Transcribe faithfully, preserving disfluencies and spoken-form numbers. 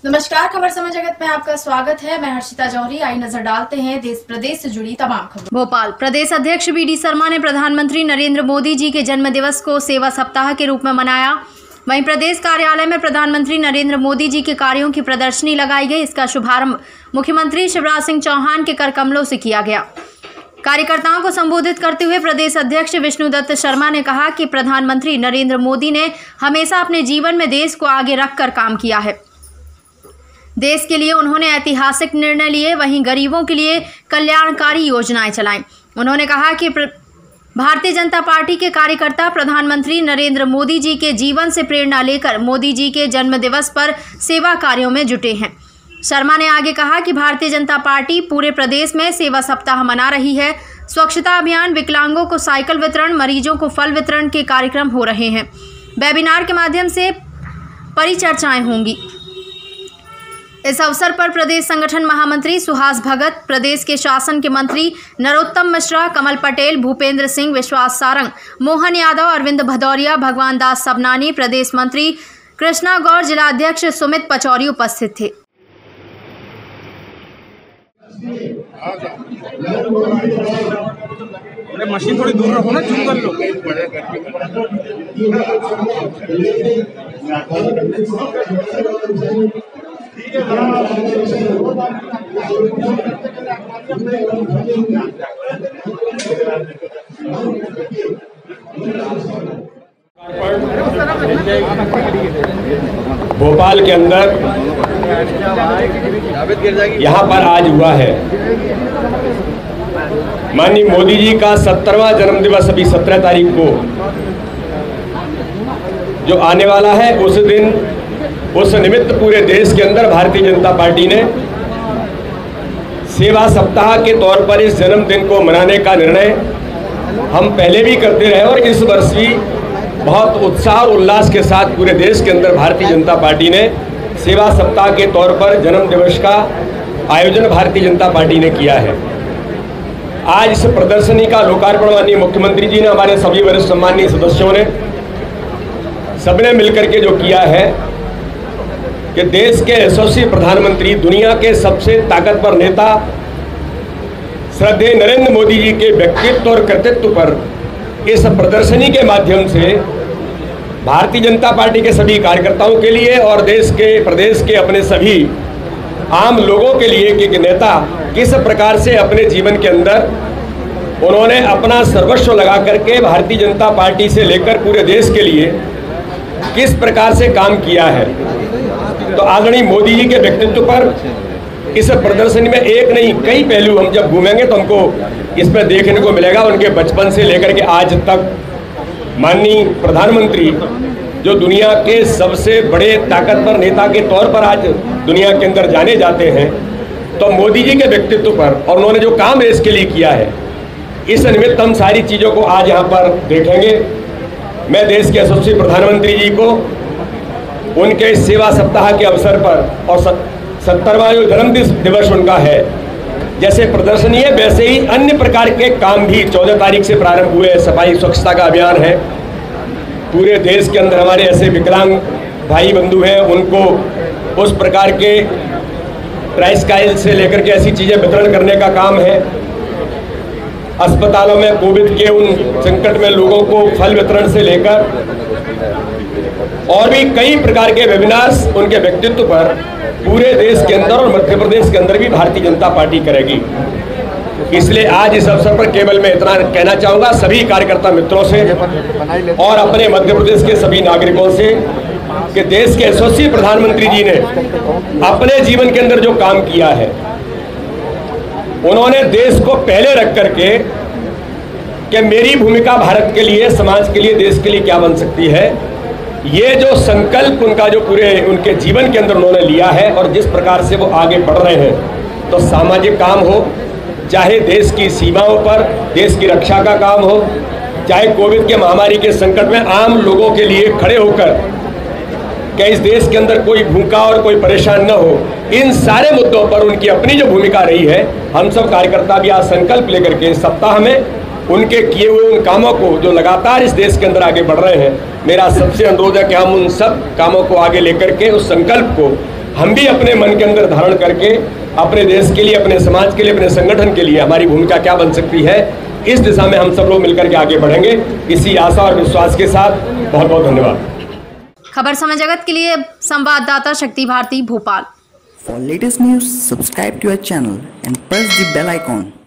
नमस्कार, खबर समय जगत में आपका स्वागत है। मैं हर्षिता जौहरी। आई नजर डालते हैं देश प्रदेश से जुड़ी तमाम खबरों। भोपाल प्रदेश अध्यक्ष बी डी शर्मा ने प्रधानमंत्री नरेंद्र मोदी जी के जन्म दिवस को सेवा सप्ताह के रूप में मनाया। वहीं प्रदेश कार्यालय में प्रधानमंत्री नरेंद्र मोदी जी के कार्यों की प्रदर्शनी लगाई गई। इसका शुभारंभ मुख्यमंत्री शिवराज सिंह चौहान के कर कमलों से किया गया। कार्यकर्ताओं को संबोधित करते हुए प्रदेश अध्यक्ष विष्णुदत्त शर्मा ने कहा कि प्रधानमंत्री नरेंद्र मोदी ने हमेशा अपने जीवन में देश को आगे रखकर काम किया है। देश के लिए उन्होंने ऐतिहासिक निर्णय लिए, वहीं गरीबों के लिए कल्याणकारी योजनाएं चलाईं। उन्होंने कहा कि भारतीय जनता पार्टी के कार्यकर्ता प्रधानमंत्री नरेंद्र मोदी जी के जीवन से प्रेरणा लेकर मोदी जी के जन्म दिवस पर सेवा कार्यों में जुटे हैं। शर्मा ने आगे कहा कि भारतीय जनता पार्टी पूरे प्रदेश में सेवा सप्ताह मना रही है। स्वच्छता अभियान, विकलांगों को साइकिल वितरण, मरीजों को फल वितरण के कार्यक्रम हो रहे हैं। वेबिनार के माध्यम से परिचर्चाएं होंगी। इस अवसर पर प्रदेश संगठन महामंत्री सुहास भगत, प्रदेश के शासन के मंत्री नरोत्तम मिश्रा, कमल पटेल, भूपेंद्र सिंह, विश्वास सारंग, मोहन यादव, अरविंद भदौरिया, भगवान दास सबनानी, प्रदेश मंत्री कृष्णा गौर, जिला अध्यक्ष सुमित पचौरी उपस्थित थे। अरे मशीन थोड़ी दूर रखो ना, चुप कर लो। भोपाल के अंदर यहाँ पर आज हुआ है माननीय मोदी जी का सत्तरवां जन्म दिवस। अभी सत्रह तारीख को जो आने वाला है, उस दिन उस निमित्त पूरे देश के अंदर भारतीय जनता पार्टी ने सेवा सप्ताह के तौर पर इस जन्मदिन को मनाने का निर्णय हम पहले भी करते रहे और इस वर्ष भी बहुत उत्साह और उल्लास के साथ पूरे देश के अंदर भारतीय जनता पार्टी ने सेवा सप्ताह के तौर पर जन्म दिवस का आयोजन भारतीय जनता पार्टी ने किया है। आज इस प्रदर्शनी का लोकार्पण माननीय मुख्यमंत्री जी ने, हमारे सभी वरिष्ठ सम्मानीय सदस्यों ने, सबने मिलकर के जो किया है कि देश के यशस्वी प्रधानमंत्री, दुनिया के सबसे ताकतवर नेता श्रद्धेय नरेंद्र मोदी जी के व्यक्तित्व और कृतित्व पर इस प्रदर्शनी के माध्यम से भारतीय जनता पार्टी के सभी कार्यकर्ताओं के लिए और देश के प्रदेश के अपने सभी आम लोगों के लिए कि नेता किस प्रकार से अपने जीवन के अंदर उन्होंने अपना सर्वस्व लगा करके भारतीय जनता पार्टी से लेकर पूरे देश के लिए किस प्रकार से काम किया है। तो आदरणीय मोदी जी के व्यक्तित्व पर इस प्रदर्शनी में एक नहीं कई पहलू हम जब घूमेंगे तो हमको इसमें देखने को मिलेगा। उनके बचपन से लेकर के आज तक माननीय प्रधानमंत्री जो दुनिया के सबसे बड़े ताकतवर नेता के तौर पर आज दुनिया के अंदर जाने जाते हैं, तो मोदी जी के व्यक्तित्व पर और उन्होंने जो काम देश के लिए किया है, इस निमित्त हम सारी चीज़ों को आज यहाँ पर देखेंगे। मैं देश के यशस्वी प्रधानमंत्री जी को उनके सेवा सप्ताह के अवसर पर और सत्तरवां जो जन्म दिवस उनका है, जैसे प्रदर्शनी है वैसे ही अन्य प्रकार के काम भी चौदह तारीख से प्रारंभ हुए। सफाई स्वच्छता का अभियान है। पूरे देश के अंदर हमारे ऐसे विकलांग भाई बंधु हैं, उनको उस प्रकार के ट्राइसाइकिल से लेकर के ऐसी चीज़ें वितरण करने का काम है। अस्पतालों में कोविड के उन संकट में लोगों को फल वितरण से लेकर और भी कई प्रकार के वेबिनार्स उनके व्यक्तित्व पर पूरे देश के अंदर और मध्य प्रदेश के अंदर भी भारतीय जनता पार्टी करेगी। इसलिए आज इस अवसर पर केवल मैं इतना कहना चाहूँगा सभी कार्यकर्ता मित्रों से और अपने मध्य प्रदेश के सभी नागरिकों से कि देश के यशस्वी प्रधानमंत्री जी ने अपने जीवन के अंदर जो काम किया है, उन्होंने देश को पहले रख करके कि मेरी भूमिका भारत के लिए, समाज के लिए, देश के लिए क्या बन सकती है, ये जो संकल्प उनका जो पूरे उनके जीवन के अंदर उन्होंने लिया है और जिस प्रकार से वो आगे बढ़ रहे हैं, तो सामाजिक काम हो, चाहे देश की सीमाओं पर देश की रक्षा का काम हो, चाहे कोविड के महामारी के संकट में आम लोगों के लिए खड़े होकर कि इस देश के अंदर कोई भूखा और कोई परेशान न हो, इन सारे मुद्दों पर उनकी अपनी जो भूमिका रही है, हम सब कार्यकर्ता भी आज संकल्प लेकर के इस सप्ताह में उनके किए हुए उन कामों को जो लगातार इस देश के अंदर आगे बढ़ रहे हैं, मेरा सबसे अनुरोध है कि हम उन सब कामों को आगे लेकर के उस संकल्प को हम भी अपने मन के अंदर धारण करके अपने देश के लिए, अपने समाज के लिए, अपने संगठन के लिए हमारी भूमिका क्या बन सकती है, इस दिशा में हम सब लोग मिलकर के आगे बढ़ेंगे। इसी आशा और विश्वास के साथ बहुत बहुत धन्यवाद। खबर समय जगत के लिए संवाददाता शक्ति Bharti, Bhopal. For latest news, subscribe to our channel and press the bell icon.